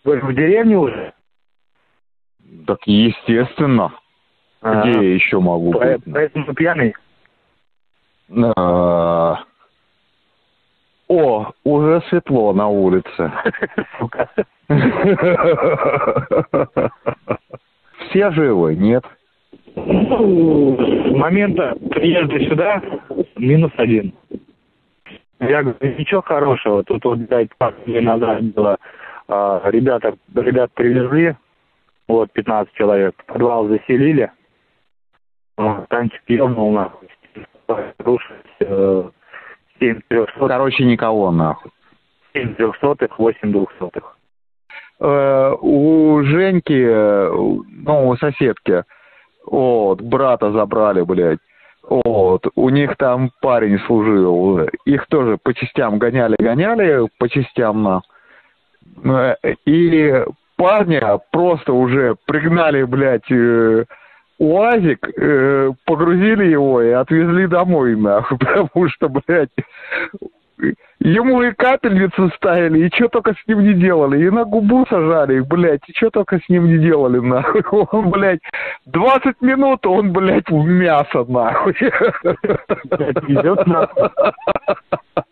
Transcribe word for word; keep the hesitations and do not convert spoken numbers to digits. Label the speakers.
Speaker 1: Вы в деревне уже?
Speaker 2: Так естественно.
Speaker 1: А,
Speaker 2: Где я еще могу
Speaker 1: по-
Speaker 2: быть?
Speaker 1: Поэтому пьяный?
Speaker 2: А, О, уже светло на улице.
Speaker 1: Сука.
Speaker 2: Все живы, нет?
Speaker 1: Ну, с момента приезда сюда минус один. Я говорю, ничего хорошего. Тут вот, блядь, пару дней назад было. а, ребята, ребят привезли, вот, пятнадцать человек, подвал заселили. Вот, танчик ебнул нахуй. Рушилось э, семь трехсотых,
Speaker 2: Короче, никого нахуй.
Speaker 1: семь трехсотых, восемь двухсотых.
Speaker 2: Э, у Женьки, э, ну, у соседки, вот, брата забрали, блядь. Вот, у них там парень служил. Их тоже по частям гоняли-гоняли, по частям на. Э, И парня просто уже пригнали, блядь, э, УАЗик, э, погрузили его и отвезли домой, нахуй, потому что, блядь, ему и капельницу ставили, и что только с ним не делали, и на губу сажали, блядь, и что только с ним не делали, нахуй. Он, блядь, двадцать минут, он, блядь, в мясо, нахуй.
Speaker 1: Блядь, везет нахуй.